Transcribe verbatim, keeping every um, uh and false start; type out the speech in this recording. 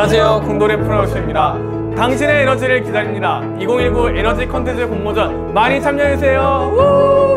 안녕하세요, 콩돌이 프로듀서입니다. 당신의 에너지를 기다립니다. 이천십구 에너지 컨텐츠 공모전 많이 참여해주세요.